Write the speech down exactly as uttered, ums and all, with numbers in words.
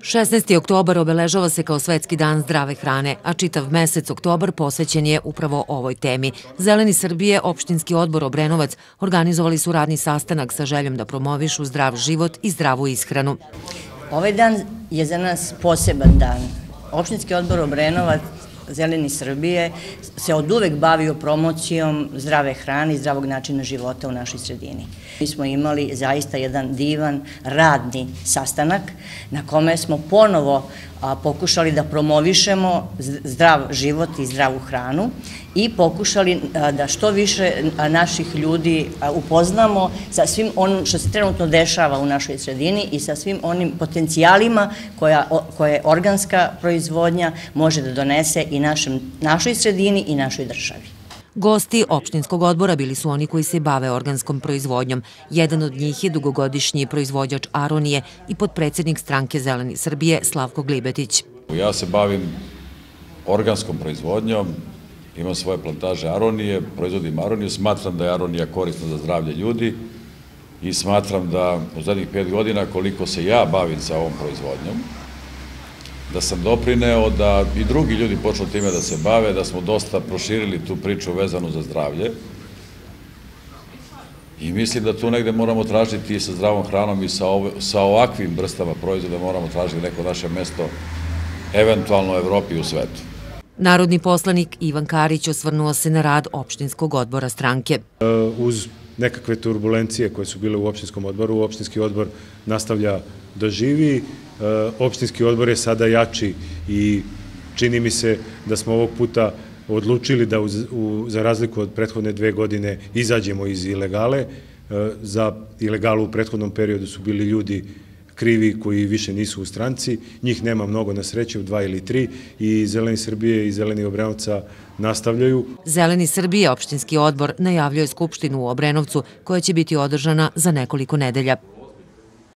šesnaesti oktobar obeležava se kao Svetski dan zdrave hrane, a čitav mesec oktobar posvećen je upravo ovoj temi. Zeleni Srbije, opštinski odbor Obrenovac, organizovali su radni sastanak sa željom da promovišu zdrav život i zdravu ishranu. Ovaj dan je za nas poseban dan. Opštinski odbor Obrenovac, Zeleni Srbije, se od uvek bavio promocijom zdrave hrane i zdravog načina života u našoj sredini. Mi smo imali zaista jedan divan radni sastanak na kome smo ponovo pokušali da promovišemo zdrav život i zdravu hranu i pokušali da što više naših ljudi upoznamo sa svim onim što se trenutno dešava u našoj sredini i sa svim onim potencijalima koje organska proizvodnja može da donese i našoj sredini i našoj državi. Gosti opštinskog odbora bili su oni koji se bave organskom proizvodnjom. Jedan od njih je dugogodišnji proizvođač aronije i potpredsednik stranke Zeleni Srbije Slavko Glibetić. Ja se bavim organskom proizvodnjom, imam svoje plantaže aronije, proizvodim aroniju, smatram da je aronija korisna za zdravlje ljudi i smatram da u zadnjih pet godina koliko se ja bavim sa ovom proizvodnjom, da sam doprineo da i drugi ljudi počnu time da se bave, da smo dosta proširili tu priču vezanu za zdravlje. I mislim da tu negde moramo tražiti i sa zdravom hranom i sa ovakvim vrstama proizvoda moramo tražiti neko naše mesto, eventualno u Evropi i u svetu. Narodni poslanik Ivan Karić osvrnuo se na rad opštinskog odbora stranke. Uz nekakve turbulencije koje su bile u opštinskom odboru, opštinski odbor nastavlja da živi. Opštinski odbor je sada jači i čini mi se da smo ovog puta odlučili da za razliku od prethodne dve godine izađemo iz ilegale. Za ilegalu u prethodnom periodu su bili ljudi krivi koji više nisu u stranci, njih nema mnogo na sreću, dva ili tri, i Zeleni Srbije i Zeleni Obrenovca nastavljaju. Zeleni Srbije, opštinski odbor, najavljuje skupštinu u Obrenovcu koja će biti održana za nekoliko nedelja.